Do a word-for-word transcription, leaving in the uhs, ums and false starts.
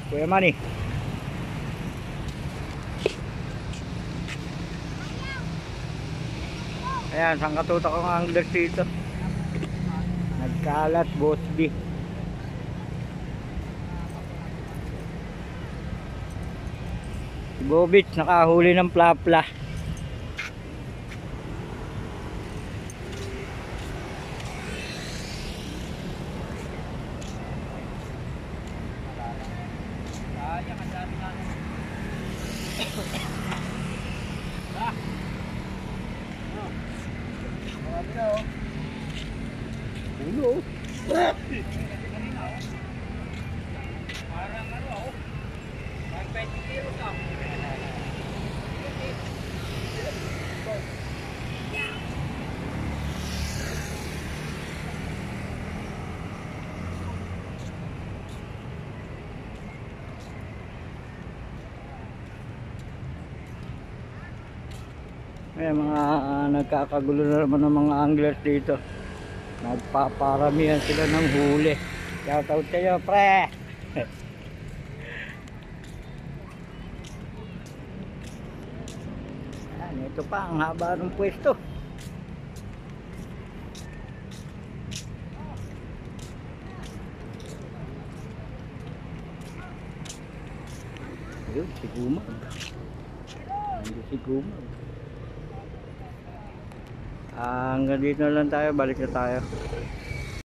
Kuya Manny. Ayan, sangkatutak ang angler dito. Nagkalat, boss B. Si Bobich nakahuli ng plapla. Ulo. Ay, mga uh, nagkakagulo na naman ng mga anglers dito. Nagpaparamihan sila ng huli. Shoutout kayo, pre! Ayan, ito pa ang haba ng pwesto. Ayun, si Gumag. Ayun, si Gumag. Hanggang dito na lang tayo, balik na tayo.